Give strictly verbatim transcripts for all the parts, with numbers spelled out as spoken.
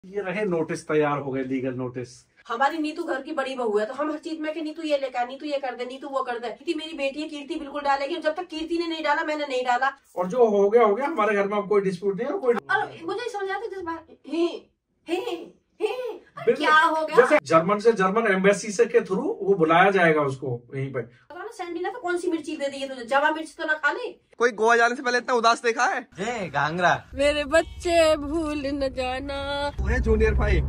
ये रहे नोटिस तैयार हो गए, लीगल नोटिस। हमारी नीतू घर की बड़ी बहू है तो हम हर चीज में कि नीतू ये लेकर, नीतू ये कर दे, नीतू वो कर दे। कीर्ति मेरी बेटी है, कीर्ति बिल्कुल डालेगी। जब तक कीर्ति ने नहीं डाला मैंने नहीं डाला। और जो हो गया हो गया, हमारे घर में अब कोई डिस्प्यूट नहीं है। कोई और मुझे समझ आता जिस बात हे, हे, हे, क्या हो गया। जैसे जर्मन से जर्मन एम्बेसी से के थ्रू वो बुलाया जाएगा उसको यहीं पे। सैंडी ने तो कौन सी मिर्ची दे दी है तुझे, जवा मिर्च तो ना खा ले। कोई गोवा जाने से पहले इतना उदास देखा है? ए, गांगरा मेरे बच्चे भूल न जाना। वो जूनियर भाई।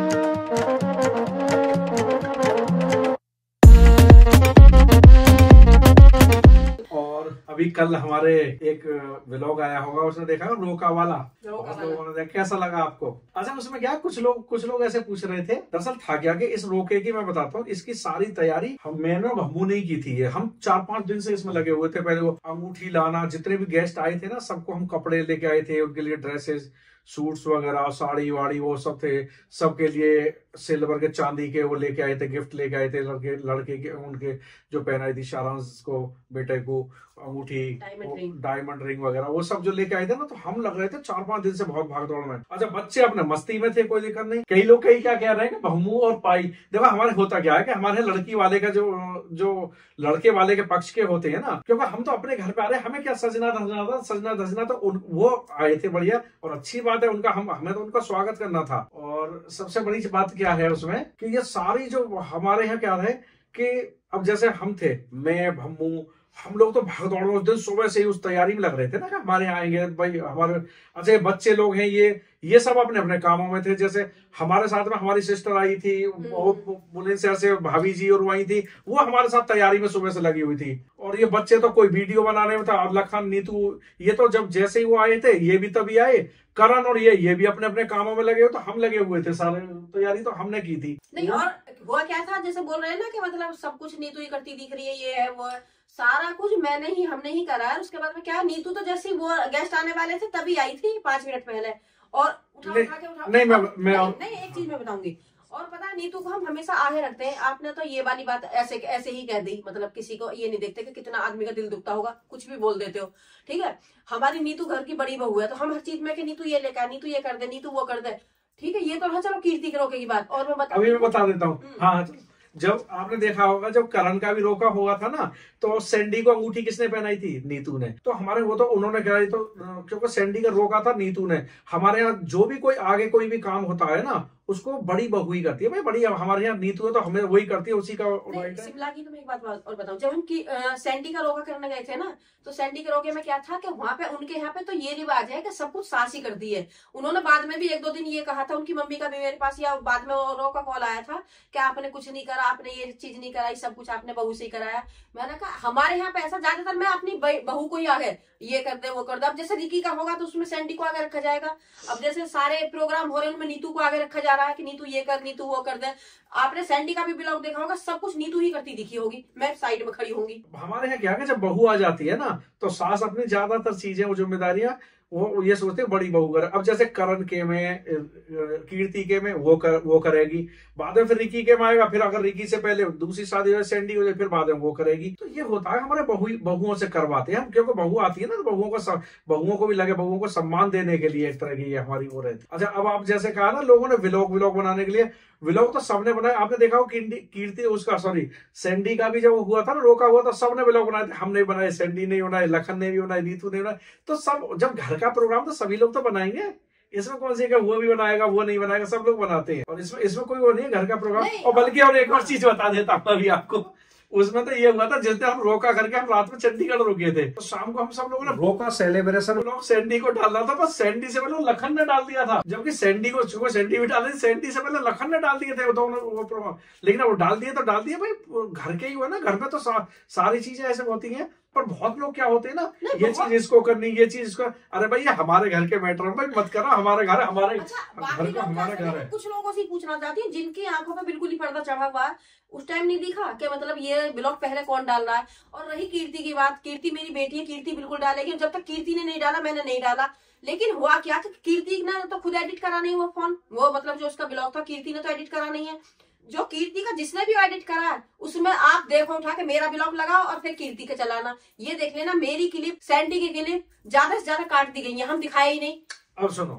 और अभी कल हमारे एक व्लॉग आया होगा, उसने देखा रोका वाला, बहुत लोगों ने देखा। कैसा लगा आपको? अच्छा, उसमें क्या कुछ लोग कुछ लोग ऐसे पूछ रहे थे, दरअसल था क्या कि इस रोके की मैं बताता हूँ, इसकी सारी तैयारी हम मैंने और भम्मू नहीं की थी। हम चार पांच दिन से इसमें लगे हुए थे। पहले वो अंगूठी लाना, जितने भी गेस्ट आए थे ना सबको हम कपड़े लेके आए थे, उनके लिए ड्रेसेस, सूट्स वगैरह, साड़ी वाड़ी वो सब थे। सबके लिए सिल्वर के, चांदी के वो लेके आए थे, गिफ्ट लेके आए थे। लड़के लड़के के उनके जो पहनाई थी सारांश को, बेटे को अंगूठी, डायमंड रिंग वगैरह वो सब जो लेके आए थे ना, तो हम लग रहे थे चार पांच दिन से बहुत भागदौड़ में। अच्छा, बच्चे अपने मस्ती में थे, कोई दिक्कत नहीं। कई लोग कई क्या कह रहे हैं कि भम्मू और पाई, देखो हमारे होता क्या है कि हमारे लड़की वाले का जो जो लड़के वाले के पक्ष के होते हैं ना, क्योंकि हम तो अपने घर पे आ रहे हैं, हमें क्या सजना धजना था, सजना धजना तो उन, वो आए थे बढ़िया, और अच्छी बात है उनका, हम हमें तो उनका स्वागत करना था। और सबसे बड़ी बात क्या है उसमें कि ये सारी जो हमारे यहाँ क्या है कि अब जैसे हम थे, मैं भम्मू, हम लोग तो भागदौड़ में उस दिन सुबह से ही उस तैयारी में लग रहे थे ना कि हमारे यहाँ आएंगे भाई हमारे। अच्छा, बच्चे लोग हैं ये ये सब अपने अपने कामों में थे। जैसे हमारे साथ में हमारी सिस्टर आई थी, बुलंदशहर से भाभी जी, और वही थी, वो हमारे साथ तैयारी में सुबह से लगी हुई थी। और ये बच्चे तो कोई वीडियो बनाने में था, लखन, नीतू, ये तो जब जैसे ही वो आए थे ये भी तभी आए, करण और ये ये भी अपने अपने कामों में लगे हुए, तो हम लगे हुए थे, सारे तैयारी तो हमने की थी। नहीं, और हुआ क्या था, जैसे बोल रहे हैं ना कि मतलब सब कुछ नीतू ही करती दिख रही है, ये है वो है, सारा कुछ मैंने ही हमने ही करा है। उसके बाद में क्या, नीतू तो जैसे वो गेस्ट आने वाले थे तभी आई थी पांच मिनट पहले, और उठा उठा के उठा नहीं, मैं, मैं नहीं, नहीं एक चीज मैं बताऊंगी। और पता है नीतू को हम हमेशा आगे रखते हैं। आपने तो ये वाली बात ऐसे ऐसे ही कह दी, मतलब किसी को ये नहीं देखते कि कितना आदमी का दिल दुखता होगा, कुछ भी बोल देते हो, ठीक है। हमारी नीतू घर की बड़ी बहू है तो हम हर चीज में कि नीतू ये लेकर, नीतू ये कर दे, नीतू वो कर दे, ठीक है। ये तो हाँ, चलो कीर्ति के रोके की बात। और मैं बता अभी मैं बता देता हूँ। हाँ, जब आपने देखा होगा जब करण का भी रोका हुआ था ना, तो सैंडी को अंगूठी किसने पहनाई थी? नीतू ने। तो हमारे वो तो उन्होंने कराई, तो क्योंकि सैंडी का रोका था नीतू ने। हमारे यहाँ जो भी कोई आगे कोई भी काम होता है ना, उसको बड़ी बहू ही करती है भाई। बड़ी हमारे यहाँ नीतू है तो हमें वही करती है, उसी का राइट है। शिमला की तो मैं एक बात और बताऊं, जब हम की सैंडी का रोका करने गए थे ना, तो सैंडी के रोके में क्या था कि वहां पे उनके यहाँ पे तो ये रिवाज है कि सब कुछ सास ही करती है। उन्होंने बाद में भी एक दो दिन ये कहा था, उनकी मम्मी का भी मेरे पास, या बाद में रोका कॉल आया था कि आपने कुछ नहीं करा, आपने ये चीज नहीं कराई, सब कुछ आपने बहू से ही कराया। मैंने कहा हमारे यहाँ पे ऐसा ज्यादातर मैं अपनी बहू को ही आगे ये कर दे वो कर दे। अब जैसे रिकी का होगा तो उसमें सैंडी को आगे रखा जाएगा। अब जैसे सारे प्रोग्राम हो रहे हैं उनमें नीतू को आगे रखा जा रहा है कि नीतू ये कर, नीतू वो कर दे। आपने सैंडी का भी ब्लॉग देखा होगा, सब कुछ नीतू ही करती दिखी होगी, मैं साइड में खड़ी होंगी। हमारे यहाँ क्या है, जब बहू आ जाती है ना, तो सास अपनी ज्यादातर चीजें, वो जिम्मेदारियां वो ये सोचते हैं बड़ी बहू करे। अब जैसे करण के में, कीर्ति के में वो कर वो करेगी, बाद में फिर रिकी के में आएगा, फिर अगर रिकी से पहले दूसरी शादी हो सैंडी हो जाए, फिर बाद में वो करेगी। तो ये होता है हमारे बहू बहुओं से करवाते हैं हम, क्योंकि बहू आती है ना, तो बहुओं को बहुओं को भी लगे, बहुओं को सम्मान देने के लिए एक तरह की हमारी वो रहती। अच्छा, अब आप जैसे कहा ना लोगों ने व्लॉग व्लॉग बनाने के लिए, व्लॉग तो सबने बनाया। आपने देखा हो कीर्ति उसका सॉरी सैंडी का भी जब हुआ था ना, रोका हुआ था, सबने व्लॉग बनाए थे। हमने बनाए, सैंडी ने बनाए, लखन ने भी बनाए, नीतू ने बनाए। तो सब जब घर का प्रोग्राम तो सभी लोग तो बनाएंगे, इसमें कौन सी वो भी बनाएगा वो नहीं बनाएगा, सब लोग बनाते हैं। और इसमें इसमें कोई वो नहीं है घर का प्रोग्राम। और बल्कि और एक और चीज बता देता हूँ अभी आपको, उसमें तो ये हुआ था जिस दिन हम रोका करके हम रात में चंडीगढ़ रुके थे, तो शाम को हम सब लोगों ने रोका सेलिब्रेशन लोग सैंडी को डालना था, बस सैंडी से पहले लखन ने डाल दिया था। जबकि सैंडी को सुबह सैंडी भी डाल दी, सैंडी से पहले लखन ने डाल दिए थे वो दोनों वो। लेकिन वो डाल दिए तो डाल दिए भाई, घर के ही हुआ ना, घर में तो सा, सारी चीजें ऐसे होती हैं। पर बहुत लोग क्या होते हैं ना, ये चीज इसको करनी, ये चीज इसको, अरे भाई ये हमारे घर के मैटर है भाई, मत करो, हमारे घर है, हमारे अच्छा, घर का हमारा घर है। कुछ लोगों से पूछना चाहती हूँ जिनकी आंखों पे बिल्कुल ही पर्दा चढ़ा हुआ है, उस टाइम नहीं दिखा कि मतलब ये ब्लॉग पहले कौन डाल रहा है। और रही कीर्ति की बात, कीर्ति मेरी बेटी है, कीर्ति बिल्कुल डालेगी। जब तक कीर्ति ने नहीं डाला मैंने नहीं डाला। लेकिन हुआ क्या कि कीर्ति ने तो खुद एडिट करा नहीं वो फोन, वो मतलब जो उसका ब्लॉग था कीर्ति ने तो एडिट करा नहीं है। जो कीर्ति का जिसने भी एडिट करा है उसमें आप देखो उठा के मेरा ब्लॉग लगाओ और फिर कीर्ति का चलाना, ये देख लेना मेरी क्लिप, सैंडी की क्लिप ज्यादा से ज्यादा काट दी गई है, हम दिखाए ही नहीं। अब सुनो,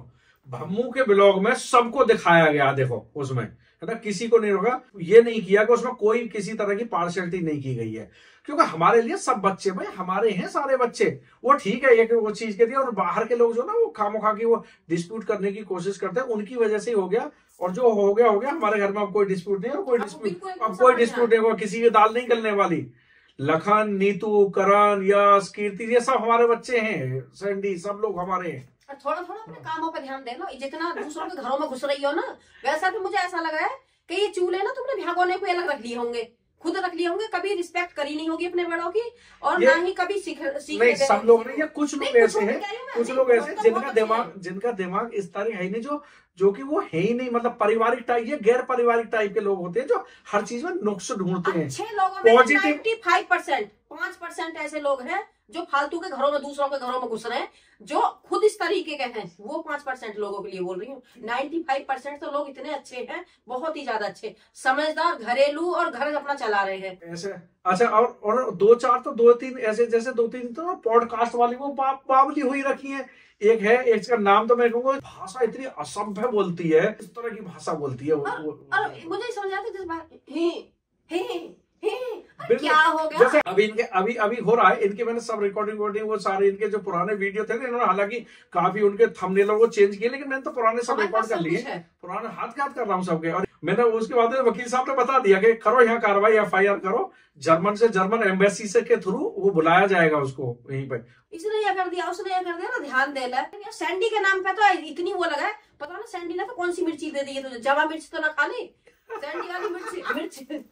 भम्मू के ब्लॉग में सबको दिखाया गया, देखो उसमें है ना, किसी को नहीं होगा, ये नहीं किया कि उसमें कोई किसी तरह की पार्शियलिटी नहीं की गई है, क्योंकि हमारे लिए सब बच्चे भाई हमारे हैं सारे बच्चे, वो ठीक है एक वो चीज के लिए, और बाहर के लोग जो ना वो खामोखा की वो डिस्प्यूट करने की कोशिश करते हैं, उनकी वजह से ही हो गया, और जो हो गया हो गया, हमारे घर में अब कोई डिस्प्यूट नहीं है, और कोई डिस्प्यूट अब कोई डिस्प्यूट नहीं होगा, किसी की दाल नहीं गलने वाली। लखन, नीतू, करण, यश, कीर्ति, ये सब हमारे बच्चे हैं, सैंडी, सब लोग हमारे हैं। थोड़ा थोड़ा अपने कामों पर ध्यान दे लो, जितना दूसरों के घरों में घुस रही हो ना, वैसा भी मुझे ऐसा लगा है कि ये चूल्हे ना तुमने भगोने को अलग रख लिए होंगे, खुद रख लिए होंगे, कभी रिस्पेक्ट करी नहीं होगी अपने बड़ों की, और ना ही कभी सीख सीख नहीं, सब लोग नहीं, या कुछ लोग ऐसे हैं, कुछ लोग ऐसे जिनका दिमाग जिनका दिमाग इस तरह है नहीं, जो जो कि वो है ही नहीं, मतलब पारिवारिक टाइप, ये गैर पारिवारिक टाइप के लोग होते हैं जो हर चीज में नुक्स ढूंढते हैं। अच्छे लोगों में नाइन्टी फाइव परसेंट, पांच परसेंट ऐसे लोग हैं जो फालतू के घरों में दूसरों के घरों में घुस रहे हैं, जो खुद इस तरीके के हैं, वो पांच परसेंट लोगों के लिए बोल रही हूँ। नाइन्टी फाइव परसेंट तो लोग इतने अच्छे हैं, बहुत ही ज्यादा अच्छे, समझदार, घरेलू, और घर अपना चला रहे हैं ऐसे। अच्छा, और और दो चार तो दो तीन ऐसे, जैसे दो तीन तो पॉडकास्ट वाली वो बा, बावली हुई रखी है। एक है, एक का नाम तो मैं कहूँगा, भाषा इतनी असभ्य बोलती है, इस तरह की भाषा बोलती है। और, वो, और मुझे समझ आता जिस बात हे, हे, हे, बिल्कुल। क्या हो गया? जैसे अभी इनके अभी अभी हो रहा है, इनके मैंने सब रिकॉर्डिंग वॉर्डिंग वो सारे इनके जो पुराने वीडियो थे ना, इन्होंने हालांकि काफी उनके थंबनेल वो चेंज किए, लेकिन मैंने तो पुराने सब रिकॉर्ड कर लिए, पुराने हाथ हाथ कर रहा हूँ सबके। और मैंने उसके बाद वकील साहब ने बता दिया कि करो यहाँ कार्रवाई, एफ आई आर करो, जर्मन से जर्मन एम्बेसी से के थ्रू वो बुलाया जाएगा उसको यहीं पे। इसने ये कर दिया, उसने ये कर दिया ना, ध्यान दे ले। सैंडी के नाम पे तो इतनी वो लगा है, पता ना सैंडी ने तो कौन सी मिर्ची दे दी है तुझे, जवा मिर्च तो ना खा ली, सैंडी वाली मिर्च मिर्च।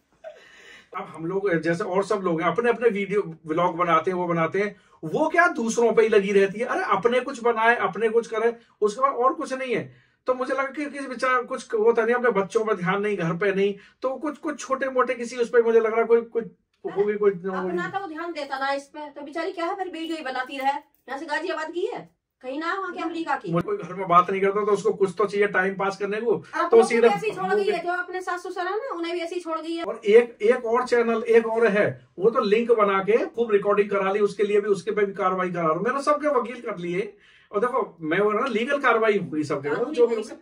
अब हम लोग जैसे और सब लोग हैं, अपने अपने वीडियो व्लॉग बनाते हैं, वो बनाते हैं, वो क्या दूसरों पे ही लगी रहती है, अरे अपने कुछ बनाए, अपने कुछ करे, उसके बाद और कुछ नहीं है। तो मुझे लगा कि किसी बेचारा कुछ होता नहीं, अपने बच्चों पर ध्यान नहीं, घर पे नहीं, तो कुछ कुछ छोटे मोटे किसी उस पर मुझे लग रहा कोई कुछ होगी, कोई अपना तो ध्यान देता ना इस पे, तो बेचारी क्या है, फिर वीडियो ही बनाती रहे, यहाँ से गाजियाबाद की है, कहीं ना वहाँ के अमेरिका की। कोई घर में बात नहीं करता तो उसको कुछ तो चाहिए टाइम पास करने को, तो सीधा ऐसी छोड़ गई है, जो अपने सास ससुर है ना, उन्हें भी ऐसी छोड़ गई है। और एक एक और चैनल एक और है, वो तो लिंक बना के खूब रिकॉर्डिंग करा ली, उसके लिए भी उसके पे भी कार्रवाई करा रहा हूँ, मैंने सबके वकील कर लिए, और देखो मैं वो ना लीगल कार्रवाई हुई सबके, जो भी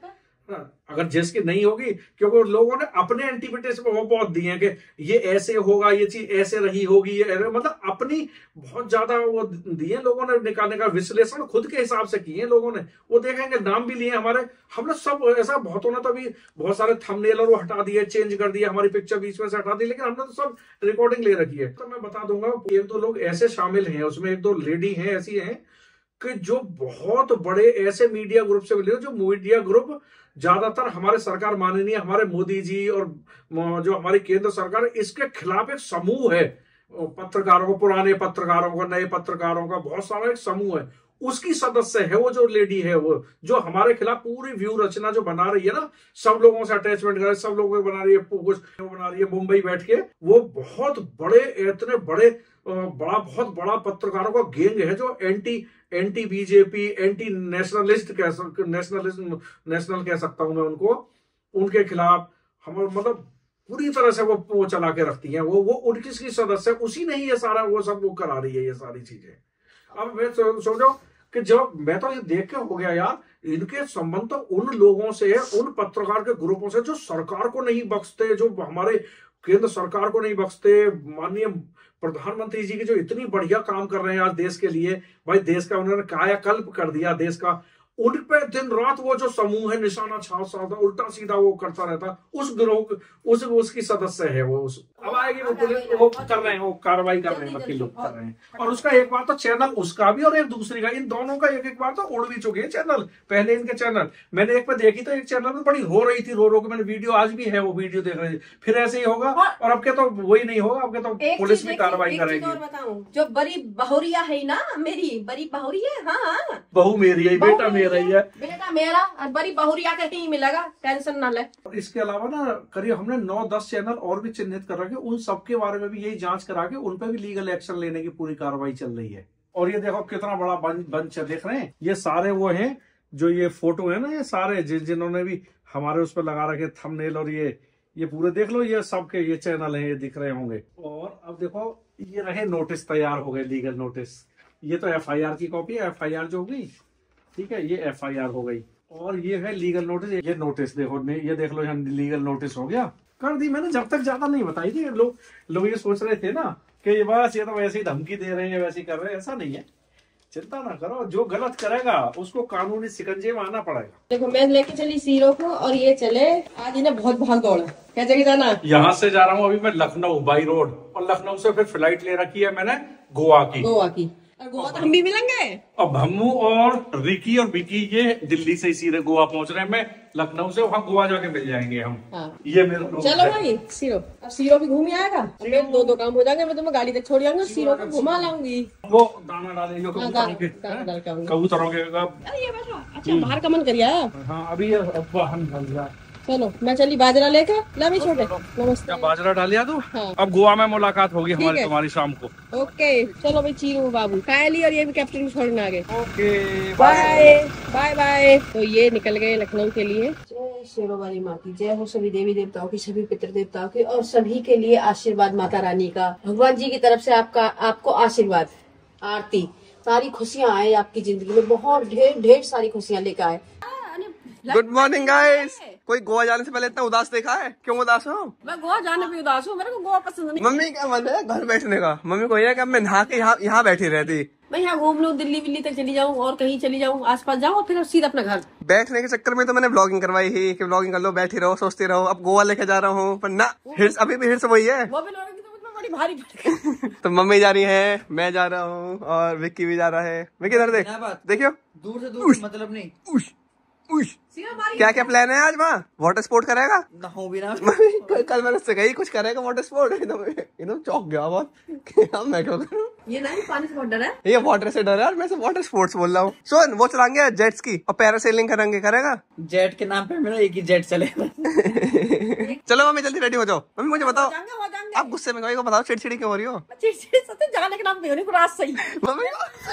अगर जिसकी नहीं होगी, क्योंकि लोगों ने अपने एंटीपिटेशन वो बहुत दिए हैं कि ये ऐसे होगा, ये चीज ऐसे रही होगी, ये मतलब अपनी बहुत ज्यादा वो दिए लोगों ने, निकालने का विश्लेषण खुद के हिसाब से किए लोगों ने, वो देखेंगे नाम भी लिए हमारे, हमने सब ऐसा बहुतों ने तो अभी बहुत सारे थंबनेल और वो हटा दिए, चेंज कर दिया, हमारी पिक्चर बीच में से हटा दी, लेकिन हमने तो सब रिकॉर्डिंग ले रखी है। तो मैं बता दूंगा, एक दो लोग ऐसे शामिल हैं उसमें, एक दो लेडी हैं ऐसी हैं कि जो बहुत बड़े ऐसे मीडिया ग्रुप से मिले, जो मीडिया ग्रुप ज्यादातर हमारे सरकार माननीय हमारे मोदी जी और जो हमारी केंद्र सरकार, इसके खिलाफ एक समूह है, पत्रकारों को, पुराने पत्रकारों का, नए पत्रकारों का बहुत सारा एक समूह है, उसकी सदस्य है वो जो लेडी है, वो जो हमारे खिलाफ पूरी व्यू रचना जो बना रही है ना, सब लोगों से अटैचमेंट कर, सब लोगों को बना रही है, कुछ बना रही है मुंबई बैठ के, वो बहुत बड़े, इतने बड़े बड़ा बहुत बड़ा पत्रकारों का गैंग है, जो anti anti BJP, anti nationalist कह सक नेशनलिज्म नेशनल कह सकता हूं मैं उनको, उनके खिलाफ हम मतलब पूरी तरह से वो वो चला के रखती हैं, वो वो उनकी सदस्य, उसी ने ही ये सारा वो सब वो करा रही है ये सारी चीजें। अब मैं सोचो कि जब मैं तो ये देख के हो गया यार, इनके संबंध तो उन लोगों से है, उन पत्रकार के ग्रुपों से जो सरकार को नहीं बख्शते, जो हमारे केंद्र सरकार को नहीं बख्शते, माननीय प्रधानमंत्री जी की जो इतनी बढ़िया काम कर रहे हैं आज देश के लिए, भाई देश का उन्होंने कायाकल्प कर दिया देश का, उन पे दिन रात वो जो समूह है निशाना छाप उल्टा सीधा वो करता रहता, उस गिरोह उस उसकी सदस्य है वो, उस अब आएगी वो पुलिस, वो कर रहे हैं, वो कार्रवाई कर रहे हैं, वकील लोग कर रहे हैं, और उसका एक बार तो चैनल उसका भी और एक दूसरी का, इन दोनों का एक एक बार तो उड़ भी चुके हैं चैनल, पहले इनके चैनल मैंने एक पे देखी तो एक चैनल में बड़ी रो रही थी, रो रो के मैंने वीडियो आज भी है वो वीडियो देख रही थी, फिर ऐसे ही होगा, और अब के तो वही नहीं होगा, अब के तो पुलिस भी कार्रवाई करेगी। बताऊं, जो बड़ी बहुरिया है ना, मेरी बड़ी बहुरिया, हाँ बहू मेरी है, बेटा मेरा ही है, बेटा मेरा, और बड़ी बहुरिया के ही मिलेगा, टेंशन ना ले। इसके अलावा ना करीब हमने नौ दस चैनल और भी चिन्हित कर रखे, उन सबके बारे में भी यही जांच करा के उन पे भी लीगल एक्शन लेने की पूरी कार्रवाई चल रही है। और ये देखो कितना बड़ा बंच है, देख रहे हैं, ये सारे वो हैं जो ये फोटो है ना, ये सारे जिन जिन्होंने भी हमारे उस पर लगा रखे थंबनेल, और ये ये पूरे देख लो, ये सबके ये चैनल है, ये दिख रहे होंगे। और अब देखो ये रहे नोटिस तैयार हो गए, लीगल नोटिस, ये तो एफ आई आर की कॉपी है, एफ आई आर जो होगी, ठीक है, ये एफ आई आर हो गई, और ये है लीगल नोटिस। ये नोटिस देखो, नहीं ये देख लो, यहाँ लीगल नोटिस हो गया, कर दी मैंने। जब तक ज्यादा नहीं बताई थी, लोग लोग ये सोच रहे थे ना कि ये बस ये तो वैसे ही धमकी दे रहे हैं, वैसे ही कर रहे हैं। ऐसा नहीं है, चिंता ना करो, जो गलत करेगा उसको कानूनी शिकंजे में आना पड़ेगा। देखो मैं लेके चली सीरो को और ये चले, आज इन्हें बहुत भाग दौड़ा। क्या जगह जाना? यहाँ से जा रहा हूँ अभी मैं लखनऊ बाई रोड, और लखनऊ से फिर फ्लाइट ले रखी है मैंने गोवा की। गोवा की और गोवा तो हम भी मिलेंगे। अब भम्मू और रिकी और विकी ये दिल्ली से सीधे गोवा पहुंच रहे हैं, मैं लखनऊ से वहाँ गोवा जाके मिल जाएंगे हम। हाँ। ये मेरा चलो भाई सीरो, अब सीरो भी घूम ही आएगा, दो दो काम हो जाएंगे। मैं तुम्हें गाड़ी तक छोड़ जाऊंगा, सीरो को घुमा लाऊंगी। वो दाना डाले जो कबूतरों के कबूतरों के। ये बैठो, अच्छा बाहर का मन करिया। हाँ अभी हम चलो मैं चली बाजरा लेकर। ला भी छोटे नमस्ते। क्या बाजरा डालिया तू? हाँ। अब गोवा में मुलाकात होगी हमारी तुम्हारी शाम को। ओके चलो भाई, चीरू बाबू कायली और ये भी कैप्टन को छोड़ने आ गए। Okay bye bye bye. तो ये निकल गए लखनऊ के लिए। जय शेरों वाली माँ की जय हो, सभी देवी देवताओं की, सभी पितृ देवताओं की, और सभी के लिए आशीर्वाद माता रानी का, भगवान जी की तरफ से आपका आपको आशीर्वाद, आरती, सारी खुशियाँ आए आपकी जिंदगी में, बहुत ढेर ढेर सारी खुशियाँ लेकर आए। Good morning guys. कोई गोवा जाने से पहले इतना उदास देखा है? क्यों उदास हो? मैं गोवा जाने पे उदास हूँ, मेरे को गोवा पसंद नहीं। मम्मी क्या मन है घर बैठने का? मम्मी को ये कि मैं नहा के यहाँ यहाँ बैठी रहती। मैं यहाँ घूम लूँ, दिल्ली विल्ली तक चली जाऊँ और कहीं चली जाऊँ, आसपास जाऊँ, फिर सीधा अपना घर। बैठने के चक्कर में तो मैंने ब्लॉगिंग करवाई ही कि ब्लॉगिंग कर लो, बैठी रहो, सोचती रहो। अब गोवा लेके जा रहा हूँ, पर ना हिर्स अभी भी हिर्स वही है। वो भी लोगों की तो बड़ी भारी पड़ तो मम्मी जा रही है, मैं जा रहा हूँ, और विक्की भी जा रहा है। विक्की इधर देख, देखियो दूर से दूर मतलब नहीं। उश, उश। क्या क्या प्लान है आज? वहाँ वाटर स्पोर्ट करेगा? ना हो भी ना। कल, कल मैंने उससे कही कुछ करेगा वाटर स्पोर्ट, एकदम एकदम चौंक गया बहुत कि हम मैं क्या करूँ। ये नहीं पानी से बहुत डर है, ये वाटर से डर है और मैं से वाटर स्पोर्ट्स बोल रहा हूँ। सुन, वो चलाएंगे जेट्स की और पैरासेलिंग करेंगे, करेगा? जेट के नाम पे मेरा एक ही जेट चलेगा। चलो मम्मी जल्दी रेडी हो जाओ। मम्मी मुझे बताओ, जाएंगे, हो जाएंगे। आप गुस्से में को बताओ, चिड़चिड़ी क्यों हो रही हो? चिड़चिड़ी सच जाने के नाम पे होने को रात सही। मम्मी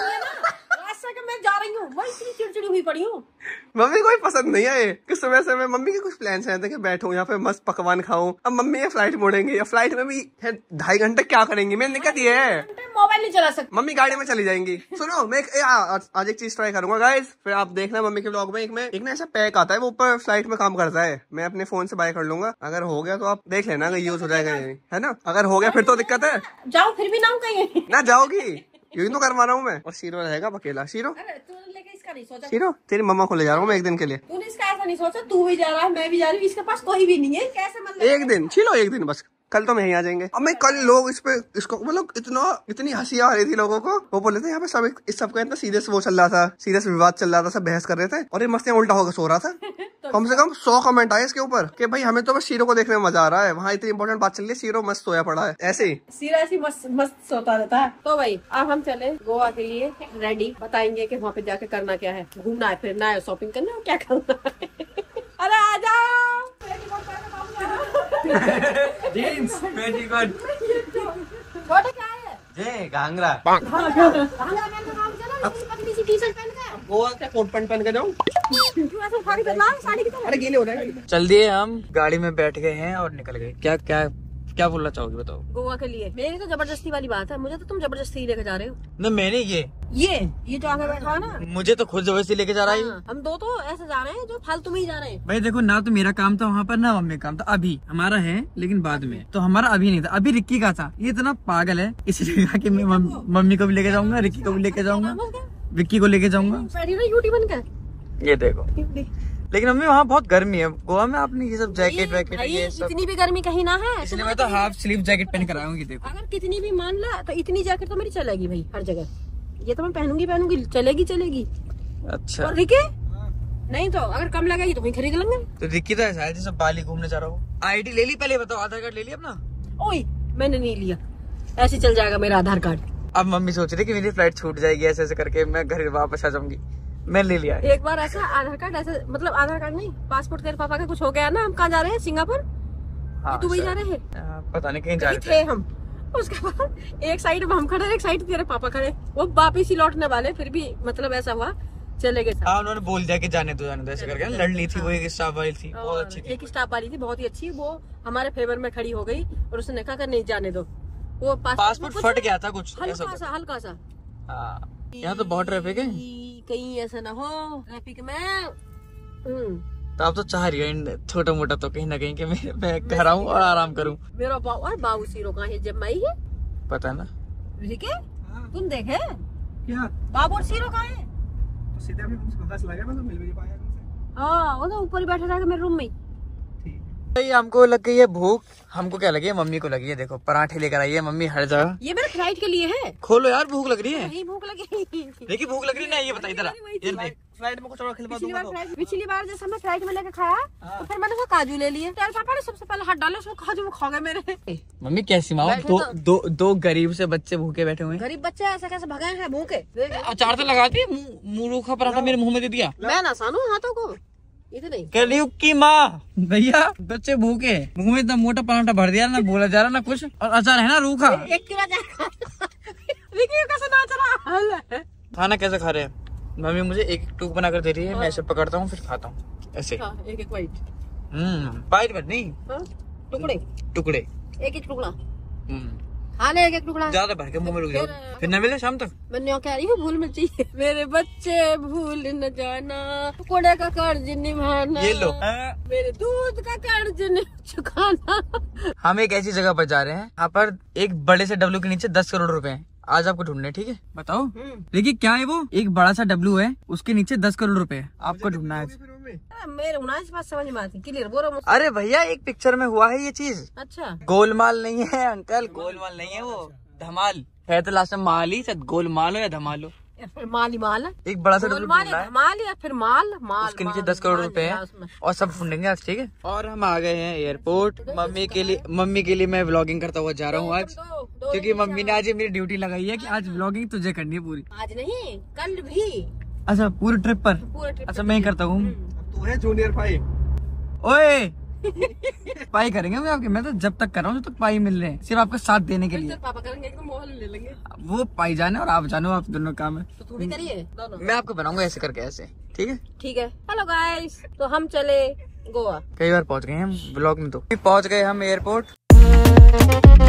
मैं जा रही हूँ, मैं इतनी चिड़चिड़ी हुई पड़ी हूँ। मम्मी कोई पसंद नहीं है किस समय से। मैं मम्मी के कुछ प्लान्स हैं कि बैठूं यहाँ पे मस्त पकवान खाऊं। अब मम्मी ये फ्लाइट मोड़ेंगे, या फ्लाइट में भी ढाई घंटे क्या करेंगी? मैं निकल दिए है, मोबाइल नहीं चला सकती। मम्मी गाड़ी में चली जाएंगी। सुनो मैं एक, आज, आज एक चीज ट्राई करूंगा गाइस, फिर आप देखना मम्मी के ब्लॉग में। एक में एक ना ऐसा पैक आता है, वो ऊपर फ्लाइट में काम करता है, मैं अपने फोन से बाय कर लूंगा। अगर हो गया तो आप देख लेना अगर यूज हो जाएगा, है ना? अगर हो गया फिर तो दिक्कत है। जाओ फिर भी नाम कहीं ना जाओगी, यूं तो करवा रहा हूँ मैं। और शीरो रहेगा अकेला। शीरो नहीं सोचा। शीरो तेरी मम्मा को ले जा रहा हूँ मैं एक दिन के लिए। तूने इसका ऐसा नहीं सोचा, तू भी जा रहा है, मैं भी जा रही हूँ, इसके पास कोई भी नहीं है, कैसे मतलब? एक दिन छिलो, एक दिन बस। कल तो मैं ही आ जाएंगे। अब मैं कल लोग इस पे इसको मतलब इतना इतनी हंसी आ रही थी लोगों को। वो बोले थे यहाँ पे सब इस सब का सीधे से वो चल रहा था, सीधे से विवाद चल रहा था, सब बहस कर रहे थे, और ये मस्त उल्टा होकर सो रहा था। कम से कम सौ कमेंट आए इसके ऊपर कि भाई हमें तो बस शीरो को देखने में मजा आ रहा है, वहाँ इतनी इंपॉर्टेंट बात चल रही है, शीरो मस्त सोया पड़ा है। ऐसे ही शीरो ऐसी मस्त मस्त सोता रहता है। तो भाई अब हम चले गोवा के लिए रेडी, बताएंगे कि वहाँ पे जाके करना क्या है, घूमना है, फिरना है, शॉपिंग करना है, क्या करना है। अरे आ जाओ। जीन्स मैजिकल छोटे क्या है? जे घाघरा पतली सी टी शर्ट पहन के गोवा का कोट पैंट पहन के जाऊँ? क्यों ऐसा उठा के बदला साड़ी की तरह? अरे गीले हो जाएंगे। चल दिए, हम गाड़ी में बैठ गए हैं और निकल गए। क्या क्या क्या बोलना चाहोगे बताओ? गोवा के लिए मेरी तो जबरदस्ती वाली बात है, मुझे तो तुम जबरदस्ती ही लेके जा रहे हो। न मैंने ये ये ये जो आगे बैठा है ना, मुझे तो खुद जबरदस्ती लेके जा रहा है। हाँ, हम दो तो ऐसे जा रहे हैं जो फालतू में ही जा रहे हैं। भाई देखो ना, तो मेरा काम था वहाँ पर, ना मम्मी काम था। अभी हमारा है लेकिन बाद में, तो हमारा अभी नहीं था, अभी रिक्की का था। ये इतना पागल है इसलिए कि मैं मम्मी को भी लेके जाऊंगा, रिक्की को भी लेके जाऊंगा, विक्की को लेके जाऊंगा। यूटी बन के ये देखो, लेकिन मम्मी वहाँ बहुत गर्मी है गोवा में। आपने ये सब जैकेट वैकेट ये सब, इतनी भी गर्मी कहीं ना है, इसलिए मैं तो हाफ स्लीव जैकेट पहन कर आऊंगी। देखो अगर कितनी भी मान ला तो इतनी जैकेट तो मेरी चलेगी भाई हर जगह। ये तो मैं पहनूंगी पहनूंगी चलेगी चलेगी। अच्छा, और रिके नहीं तो अगर कम लगेगी तो वहीं खरीद लेंगे। तो रिक्की तो ऐसा है जैसे बाली घूमने जा रहा हूँ। आईडी ले ली पहले, बताओ आधार कार्ड ले लिया अपना? ओए मैंने नहीं लिया, ऐसे चल जाएगा मेरा आधार कार्ड। अब मम्मी सोच रही कि मेरी फ्लाइट छूट जाएगी, ऐसे ऐसे करके मैं घर वापस आ जाऊंगी। मैं ले लिया एक बार ऐसा आधार कार्ड, ऐसे मतलब आधार कार्ड नहीं, पासपोर्ट तेरे पापा का कुछ हो गया ना। हम कहाँ जा रहे हैं? सिंगापुर, हाँ, दुबई जा रहे हैं, पता नहीं कहीं जा रहे थे हम। उसके बाद एक साइड में हम खड़े, एक साइड तेरे पापा खड़े, वो वापिस ही लौटने वाले, फिर भी मतलब ऐसा हुआ चले गए। हाँ, उन्होंने बोल दिया कि जाने दो जाने दो ऐसे करके। लड़ ली थी वो, एक स्टाफ वाली थी, बहुत अच्छी थी। एक स्टाफ वाली थी बहुत ही अच्छी, वो हमारे फेवर में खड़ी हो गई और उसने कहा कि नहीं जाने दो। वो पासपोर्ट फट गया था कुछ हल्का सा हल्का सा। हाँ, यहाँ तो बहुत ट्रैफिक है, कहीं ऐसा ना हो ट्रैफिक में तो आप तो चाह रही हो छोटा मोटा तो कहीं ना कहीं कि मैं, मैं घर आऊँ और आराम करूँ। मेरा बाबू बाबू सीरो कहाँ है जब मई है पता ना तुम देखे क्या बाबू और सीरो कहाँ है? तो सीधे हमें तुमसे पता चला गया, मैं तो मिल भी नहीं पाया तुमसे। हाँ वो तो ऊपर ही बैठा रहेगा मेरे रूम में। भाई हमको लग गई है भूख। हमको क्या लगी है? मम्मी को लगी है। देखो पराठे लेकर आई है मम्मी हर जगह। ये मेरे फ्लाइट के लिए है। खोलो यार भूख लग रही है। नहीं भूख लगी। देखिए भूख लग रही है ना, ये बता इधर ये देख फ्लाइट में कुछ और खिलवा पिछली दूंगा बार तो। फ्लाइट पिछली बार जैसे मैं फ्लाइट में लेके खाया तो फिर मैंने वो काजू ले लिए। तेरे पापा ने सबसे पहले हाथ डाले उसमें काजू खा गए मेरे। मम्मी कैसी माँ दो दो दो गरीब से बच्चे भूखे बैठे हुए हैं। गरीब बच्चे ऐसे कैसे भगाए हैं भूखे? अचार तो लगा दिए, मुंह रूखा पराठा मेरे मुंह में दे दिया। मैं ना सानू हाथों को इधर नहीं कलयुग की माँ। भैया बच्चे भूखे, मुंह में इतना मोटा पराठा भर दिया ना, बोला जा रहा ना कुछ, और अचार है ना रूखा। एक किलो कैसे नाच रहा। खाना कैसे खा रहे हैं? मम्मी मुझे एक एक टूक बना कर दे रही है, मैं इसे पकड़ता हूँ फिर खाता हूँ ऐसे। हाँ, एक एक वाइट हम्म बाइट में नहीं, हाँ, टुकड़े टुकड़े एक एक टुकड़ा हम्म खा ले, एक एक टुकड़ा ज्यादा भर के मुंह में रुक जाओ, फिर न मिले शाम तक। मैं न्यों कह रही हूँ भूल में चाहिए। मेरे बच्चे भूल न जाना, कुड़े का कर्ज निभाना, ये लो मेरे दूध का कर्ज न चुकाना। हम एक ऐसी जगह पर जा रहे हैं, यहाँ पर एक बड़े से डब्लू के नीचे दस करोड़ रुपए हैं। आज आपको ढूंढने, ठीक है? बताओ देखिए क्या है वो। एक बड़ा सा डब्लू है, उसके नीचे दस करोड़ रुपए है, आपको ढूंढना है। मेरे उन्नीस बात समझ में आती क्लियर बोलो। अरे भैया एक पिक्चर में हुआ है ये चीज। अच्छा गोलमाल नहीं है अंकल, गोलमाल नहीं है वो, धमाल है। तो लास्ट में माल ही, शायद गोलमाल हो या धमाल हो। या फिर माल ही माल है। एक बड़ा सा डब्लू गोलमाल ढूंढना या है, धमाल या फिर माल माल उसके नीचे माल, दस करोड़ माल रुपए है हैं उसमें। और सब ढूंढेंगे आज, ठीक है? और हम आ गए हैं एयरपोर्ट। मम्मी के लिए मम्मी के लिए मैं व्लॉगिंग करता हुआ जा रहा हूँ आज, दो- दो क्योंकि मम्मी ने आज ये मेरी ड्यूटी लगाई है कि आज व्लॉगिंग तुझे करनी है पूरी। आज नहीं कल भी अच्छा पूरी ट्रिप पर? पूरे ट्रिप अच्छा मैं ही करता हूँ। तू है जूनियर भाई। ओए पाई करेंगे मैं आपके, मैं तो जब तक कर रहा हूँ जब तक पाई मिल रहे हैं, सिर्फ आपका साथ देने के लिए। पापा करेंगे तो मोहल ले लेंगे। वो पाई जाने और आप जानो, आप दोनों काम है। तो तू भी करिए दोनों। मैं आपको बनाऊंगा ऐसे करके, ऐसे ठीक है? ठीक है। हेलो गाइस, तो हम चले गोवा। कई बार पहुंच गए हम ब्लॉग में, तो पहुंच गए हम एयरपोर्ट।